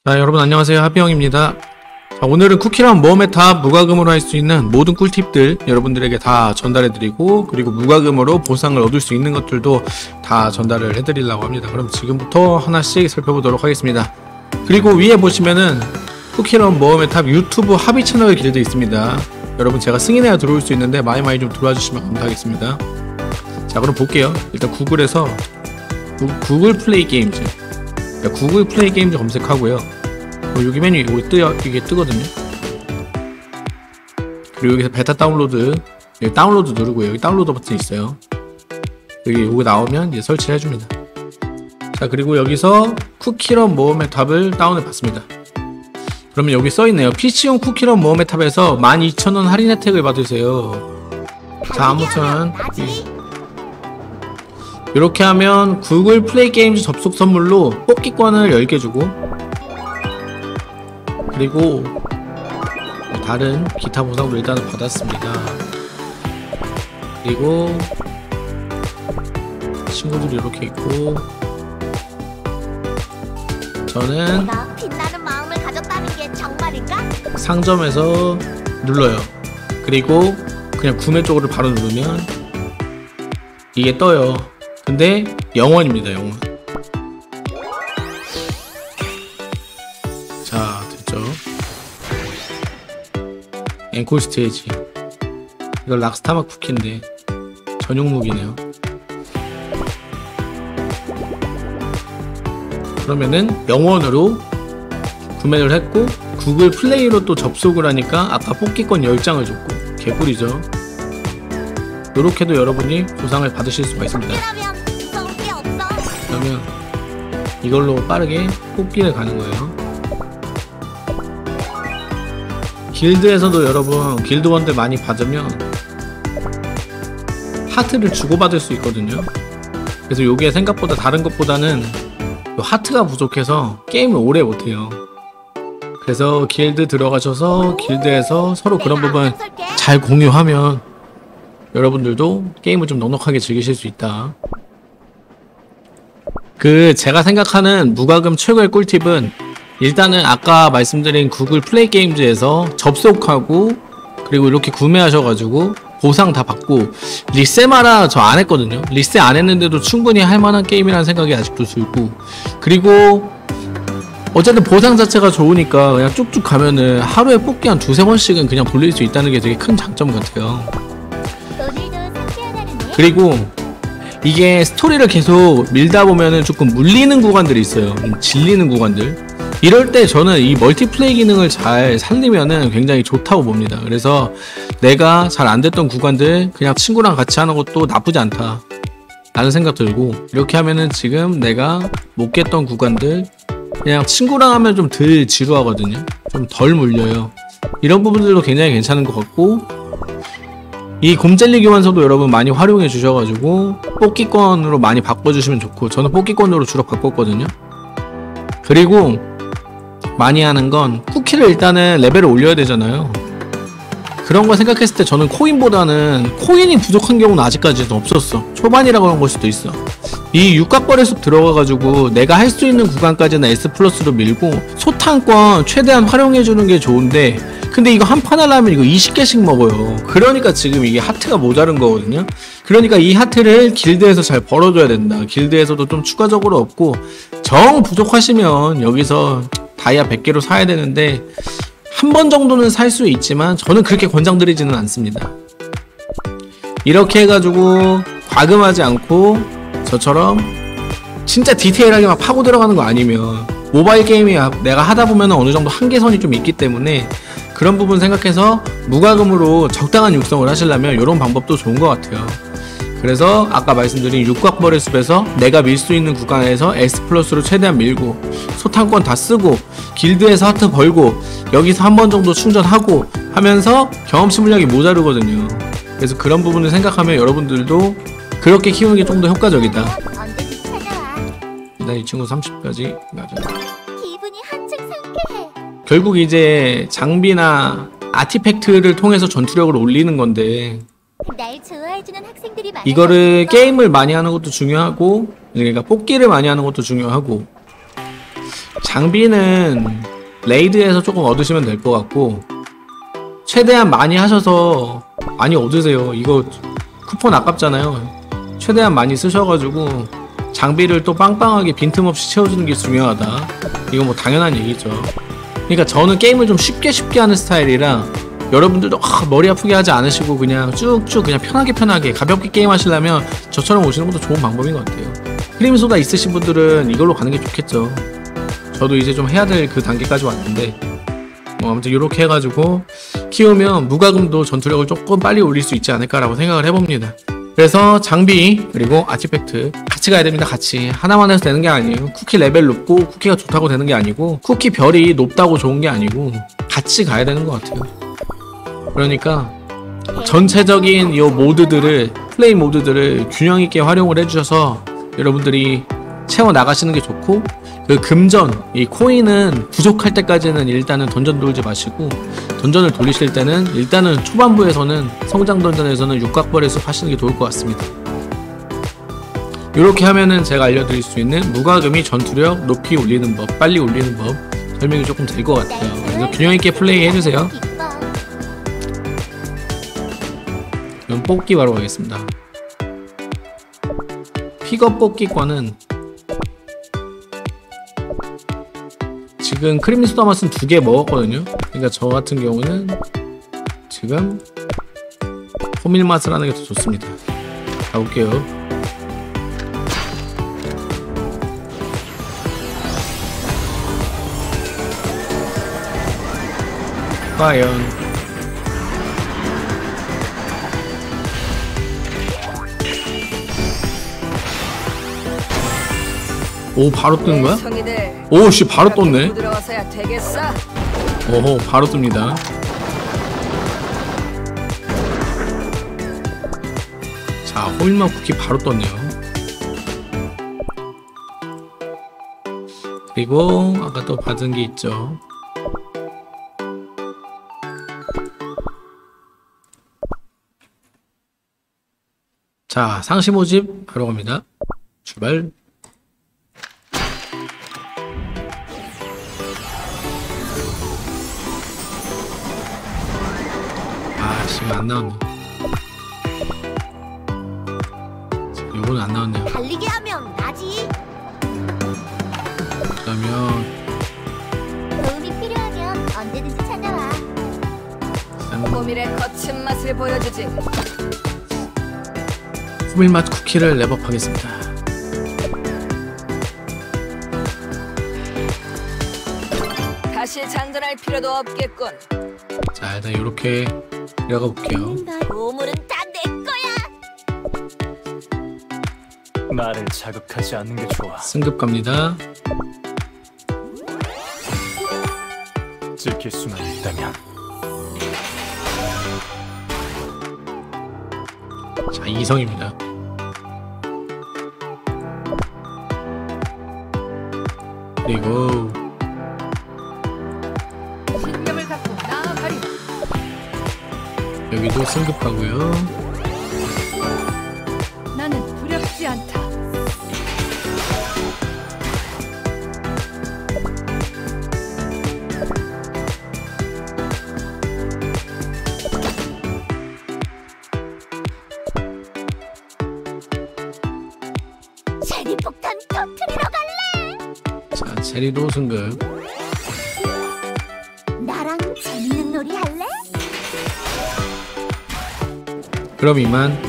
자, 여러분 안녕하세요. 하비형입니다. 자, 오늘은 쿠키런 모험의 탑 무과금으로 할 수 있는 모든 꿀팁들 여러분들에게 다 전달해드리고, 그리고 무과금으로 보상을 얻을 수 있는 것들도 다 전달을 해드리려고 합니다. 그럼 지금부터 하나씩 살펴보도록 하겠습니다. 그리고 위에 보시면은 쿠키런 모험의 탑 유튜브 합의 채널 길드 있습니다. 여러분 제가 승인해야 들어올 수 있는데 많이 좀 들어와 주시면 감사하겠습니다. 자, 그럼 볼게요. 일단 구글에서 구글 플레이 게임즈, 구글 플레이 게임즈 검색하고요. 여기 메뉴 이게 뜨거든요. 그리고 여기서 베타 다운로드, 여기 다운로드 누르고 여기 다운로드 버튼 있어요. 여기 나오면 이제 설치를 해줍니다. 자, 그리고 여기서 쿠키런 모험의 탑을 다운해 봤습니다. 그러면 여기 써있네요. PC용 쿠키런 모험의 탑에서 12,000원 할인 혜택을 받으세요. 자, 아무튼 이렇게 하면 구글 플레이 게임즈 접속 선물로 뽑기권을 10개 주고, 그리고 다른 기타 보상도 일단은 받았습니다. 그리고 친구들이 이렇게 있고, 저는 빛나는 마음을 가졌다는 게 정말인가? 상점에서 눌러요. 그리고 그냥 구매 쪽으로 바로 누르면 이게 떠요. 근데 영원입니다. 영원. 자, 됐죠. 앵콜 스테이지. 이거 락스타맛 쿠키인데 전용 무기네요. 그러면은 영원으로 구매를 했고, 구글 플레이로 또 접속을 하니까 아까 뽑기권 10장을 줬고, 개꿀이죠. 요렇게도 여러분이 보상을 받으실 수가 있습니다. 그러면 이걸로 빠르게 뽑기를 가는 거예요. 길드에서도 여러분 길드원들 많이 받으면 하트를 주고받을 수 있거든요. 그래서 요게 생각보다 다른 것보다는 하트가 부족해서 게임을 오래 못해요. 그래서 길드 들어가셔서 길드에서 서로 그런 부분 잘 공유하면 여러분들도 게임을 좀 넉넉하게 즐기실 수 있다. 제가 생각하는 무과금 최고의 꿀팁은, 일단은 아까 말씀드린 구글 플레이 게임즈에서 접속하고 그리고 이렇게 구매하셔가지고 보상 다 받고, 리세마라 저 안 했거든요. 리세 안 했는데도 충분히 할만한 게임이라는 생각이 아직도 들고, 그리고 어쨌든 보상 자체가 좋으니까 그냥 쭉쭉 가면은 하루에 뽑기 한 2~3번씩은 그냥 돌릴 수 있다는 게 되게 큰 장점 같아요. 그리고 이게 스토리를 계속 밀다 보면은 조금 물리는 구간들이 있어요. 질리는 구간들. 이럴 때 저는 이 멀티플레이 기능을 잘 살리면은 굉장히 좋다고 봅니다. 그래서 내가 잘 안 됐던 구간들 그냥 친구랑 같이 하는 것도 나쁘지 않다 라는 생각 들고, 이렇게 하면은 지금 내가 못 깼던 구간들 그냥 친구랑 하면 좀 덜 지루하거든요. 좀 덜 물려요. 이런 부분들도 굉장히 괜찮은 것 같고, 이 곰젤리 교환서도 여러분 많이 활용해 주셔가지고 뽑기권으로 많이 바꿔주시면 좋고, 저는 뽑기권으로 주로 바꿨거든요. 그리고 많이 하는 건 쿠키를 일단은 레벨을 올려야 되잖아요. 그런 거 생각했을 때 저는 코인보다는, 코인이 부족한 경우는 아직까지도 없었어. 초반이라 그런 걸 수도 있어. 이 육각거래 숲 들어가가지고 내가 할 수 있는 구간까지는 S 플러스로 밀고 소탕권 최대한 활용해주는 게 좋은데, 근데 이거 한 판 하려면 이거 20개씩 먹어요. 그러니까 지금 이게 하트가 모자른 거거든요. 그러니까 이 하트를 길드에서 잘 벌어줘야 된다. 길드에서도 좀 추가적으로 얻고, 정 부족하시면 여기서 다이아 100개로 사야 되는데 한 번 정도는 살 수 있지만 저는 그렇게 권장드리지는 않습니다. 이렇게 해가지고 과금하지 않고 저처럼 진짜 디테일하게 막 파고 들어가는 거 아니면, 모바일 게임이 내가 하다 보면 어느 정도 한계선이 좀 있기 때문에 그런 부분 생각해서 무과금으로 적당한 육성을 하시려면 이런 방법도 좋은 것 같아요. 그래서 아까 말씀드린 육각거래 숲에서 내가 밀 수 있는 구간에서 S 플러스로 최대한 밀고, 소탕권 다 쓰고, 길드에서 하트 벌고, 여기서 한 번 정도 충전하고 하면서 경험치 물량이 모자르거든요. 그래서 그런 부분을 생각하면 여러분들도 그렇게 키우는 게 좀 더 효과적이다. 일단 이 친구 30까지 맞아. 기분이 한층 상쾌해. 결국 이제 장비나 아티팩트를 통해서 전투력을 올리는 건데, 날 좋아해주는 학생들이 많아. 이거를 게임을 많이 하는 것도 중요하고, 그러니까 뽑기를 많이 하는 것도 중요하고, 장비는 레이드에서 조금 얻으시면 될 것 같고, 최대한 많이 하셔서 많이 얻으세요. 이거 쿠폰 아깝잖아요. 최대한 많이 쓰셔가지고 장비를 또 빵빵하게 빈틈없이 채워주는 게 중요하다. 이거 뭐 당연한 얘기죠. 그러니까 저는 게임을 좀 쉽게 하는 스타일이라, 여러분들도 머리 아프게 하지 않으시고 그냥 쭉쭉 그냥 편하게 가볍게 게임 하시려면 저처럼 오시는 것도 좋은 방법인 것 같아요. 크림소다 있으신 분들은 이걸로 가는 게 좋겠죠. 저도 이제 좀 해야 될 그 단계까지 왔는데, 뭐 아무튼 이렇게 해가지고 키우면 무과금도 전투력을 조금 빨리 올릴 수 있지 않을까라고 생각을 해봅니다. 그래서 장비 그리고 아티팩트 같이 가야 됩니다. 같이 하나만 해서 되는 게 아니에요. 쿠키 레벨 높고 쿠키가 좋다고 되는 게 아니고, 쿠키 별이 높다고 좋은 게 아니고, 같이 가야 되는 것 같아요. 그러니까 전체적인 이 모드들을, 플레이 모드들을 균형 있게 활용을 해주셔서 여러분들이 채워 나가시는 게 좋고, 그 금전, 이 코인은 부족할 때까지는 일단은 던전 돌지 마시고, 던전을 돌리실 때는 일단은 초반부에서는, 성장 던전에서는 육각벌의 숲 하시는 게 좋을 것 같습니다. 이렇게 하면은 제가 알려드릴 수 있는 무과금이 전투력 높이 올리는 법, 빨리 올리는 법 설명이 조금 될 것 같아요. 그래서 균형 있게 플레이 해주세요. 그럼 뽑기 바로 가겠습니다. 픽업 뽑기권은 지금 크림 소다 맛은 2개 먹었거든요. 그러니까 저 같은 경우는 지금 호밀 맛을 하는 게 더 좋습니다. 가볼게요. 과연 오, 바로 뜨는 거야? 오씨, 바로 떴네. 오호, 바로 뜹니다. 자, 호밀맛 쿠키 바로 떴네요. 그리고 아까 또 받은 게 있죠. 자, 상시 모집 바로 갑니다. 출발. 지금 안 나왔네. 요거는 안 나왔네요. 달리기 하면 나지. 그러면 도움이 필요하면 언제든지 찾아와. 호밀의 거친 맛을 보여주지. 호밀맛 쿠키를 랩업하겠습니다. 다시 장전할 필요도 없겠군. 자, 일단 이렇게 들어가 볼게요. 보물은 다 내 거야. 나를 자극하지 않는 게 좋아. 승급 갑니다. 지킬 수만 있다면. 자, 2성입니다. 그리고 신념을 갖고 나아가리. 여기도 승급하고요. 나는 두렵지 않다. 체리 폭탄 터트리러 갈래? 자, 체리도 승급. 나랑 재밌는 놀이 할래? 그럼 이만